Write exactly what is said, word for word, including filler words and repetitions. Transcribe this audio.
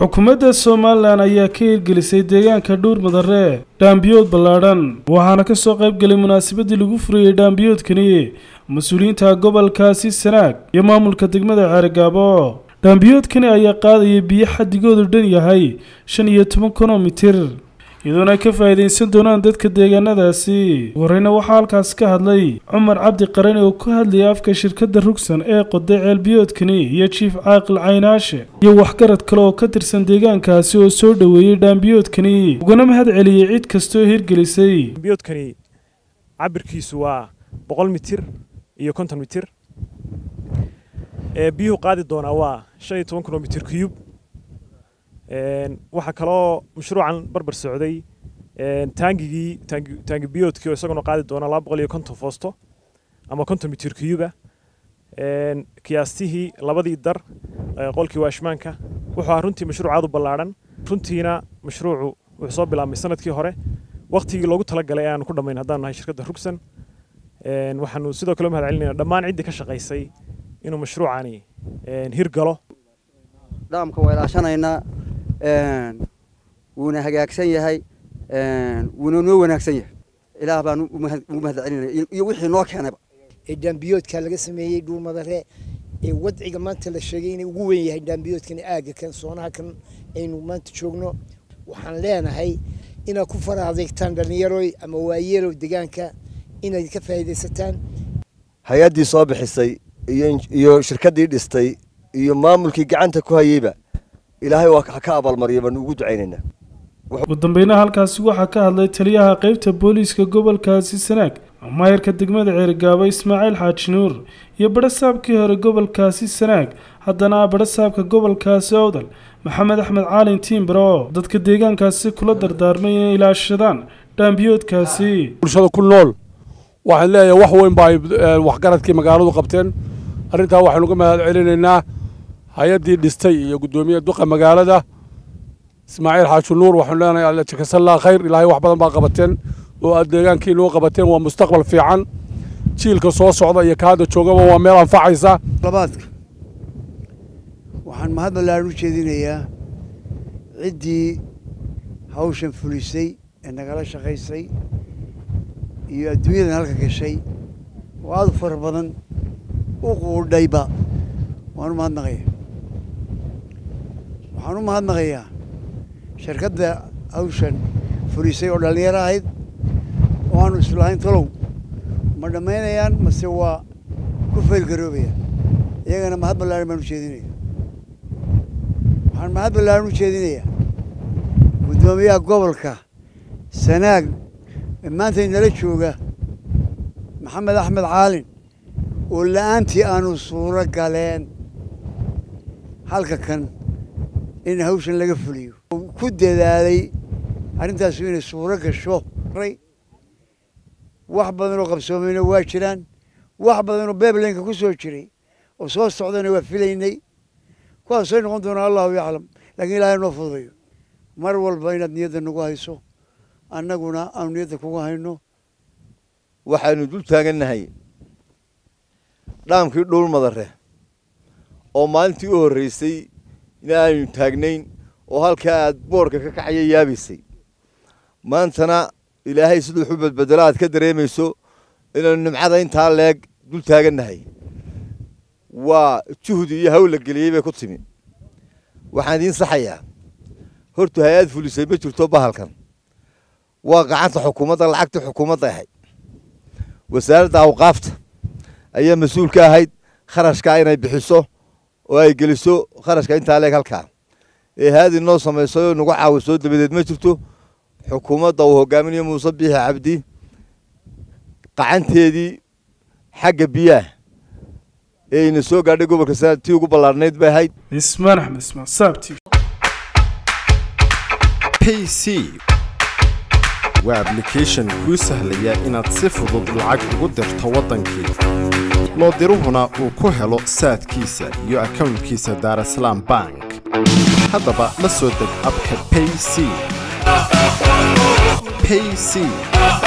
xukuumadda Soomaaliland ayaa ka hirgelisay deegaanka Dhuur Madare dhaambiyood ballaadhan waxaana ka soo qayb galay munaasabadii lagu furiyay dhaambiyoodkani mas'uuliyiinta gobolkaasi Sanaag iyo maamulka degmada Ceergaabo. dhaambiyoodkani ayaa qaadaya biyo xaddigoodu dhan yahay shan iyo toban kilomitir iyadoo ay ka faa'iideysan doonaan dadka deegaanadaasi. warayna waxaa halkaas ka hadlay Cumar Cabdi Qarani oo ku hadlayay afka shirkadda Rugsan ee qoday ceelbiyoodkani iyo Chief Caaqil Caynaashe iyo waxgarad kale oo ka tirsan deegaankaasi oo soo dhaweeyay dhaambiyoodkani ugana mahad celiyay cid kasta oo hirgelisay. dhaambiyoodkani cabirkiisu waa boqol mitir iyo konton mitir ee biyuhu qaadi doona waa shan iyo toban kilomitir cube. waxa kaloo mashruucan barbar socday taangigii taangi biyoodkii oo isaguna qaadi doona laba boqol iyo konton foosto ama konton mitir cube. kiyaastihii labadii dar qolkii waashmaanka wuxuu runtii mashruuc aad u ballaaran. runtiina mashruucu wuxuu soo bilaabmay sanadkii hore waqtigii loogu talagalay aanu ku dhamayn haddaan nahay shirkadda Rugsan. waxaanu sidoo kale mahad celinaynaa dhammaan ciddii ka shaqaysay inuu mashruucani hirgalo. dhaamka weelaashanayna wuuna hagaagsan yahay wuuna noo wanaagsan yahay ilaah baan u mahad celinay iyo wixii noo keenayba. dhaambiyoodka laga sameeyay Dhuur Madare ee wadciga maanta la sheegay inuu ugu weyn yahay dhaambiyoodkan aaga kan soonaha kan aynu maanta joogno. waxaan leenahay inaad ku faraadegtaan dhalinyaro ama waayeelo deegaanka inaad ka faa'iideysataan. hay-addii soo bixisay iyo iyo shirkaddii dhistay iyo maamulkii gacanta ku hayayba ilaahay waa ka abaalmariyay baan ugu ducaynaynaa. ugu dambeynna halkaasi waxaa ka hadlay taliyaha qaybta booliiska gobolkaasi Sanaag maayarka degmada Ceergaabo Ismaaciil Xaaji Nuur iyo barasaabkii hore gobolkaasi Sanaag haddana barasaabka gobolkaasi Awdal Maxamed Axmed Caalin Tiimbaro dadka deegaankaasi kula dardaarmay inay ilaashadaan dhaambiyoodkaasi. bulshada ku nool waxaan leeyahay wax weyn baa waxgaradkii magaaladu qabteen. arrintaa waxaanu ka mahad celinaynaa hay-addii dhistay iyo guddoomiyaha duqa magaalada Ismaaciil Xaaji Nuur. waxaanu leenahay alla jakasallah khayr ilaahay wax badan baa qabateen oo aad deegaankii noo qabateen. waa mustaqbal fiican jiilka soo socda iyo kaada joogaba waa meel anfacaysa. labaadka waxaan mahad ballaaran u jeedinayaa ciddii hawshan fulisay ee nagala shaqaysay iyo adduunyadan halka gashay oo aad u fara badan u quudhayba waan u mahadnaqayaa. waxaan u mahadnaqayaa shirkadda hawshan fulisay oo dhallinyaro ahayd oo aanu islahayn talow ma dhammaynayaan mase waa ku faylgaroobayaan. iyagana mahad ballaaran baan u jeedinayaa. waxaan mahad ballaaran u jeedinayaa guddoomiyaha gobolka Sanaag ee maanta inala jooga Maxamed Axmed Caalin oo la'aantii aanu suuro galeen halka kan in hawshan laga fuliyo ku dadaalay arrintaas inay suuro gasho. wax badan oo qabsoomayna waa jiraan wax badan oo beeblenka ku soo jiray oo soo socdana waa filaynay kuwaas ay noqon doonaa allahu yaclam laakiin ilaahay noo fududayo mar walba inaad niyadda nagu hayso annaguna aanu niyadda kugu hayno. waxaanu dul taagannahay dhaamkii Dhuur Madare oo maalintii u horreysay inaanu taagnayn oo halkaa aad boorka ka kacaya yaabaysay. maantana ilaahay siduu xubad bedela aad ka dareemayso inaanu nimcada intaa leeg dul taagannahay. waa juhdi iyo hawl la geliyey bay ku timi. waxaan idiin saxayaa horta hay-ad fulisay ma jirto bahalkan. waa gacanta xukuumadda lacagta xukuumadda ahayd. wasaaradda awqaafta ayaa mas-uul ka ahayd kharashka inay bixiso oo ay geliso kharashka intaa leeg halkaa. ee hay-ad inoo samayso oo nagu caawiso dabadeed ma jirto. xukuumadda uu hogaaminayo Muuse Biixi Cabdi qacanteedii xagga biyaha ee ina soo gaadhay gobolka Sanaag tii ugu ballaarnayd bay ahayd. Ismaan Axmed Ismaan Saabti P C waa application kuu sahlaya inaad si fudud lacag ugu dirto wadankii loo diruhuna uu ku helo saadkiisa iyo accountkiisa Daarasalaam Bank. haddaba la soo deg abka P C P C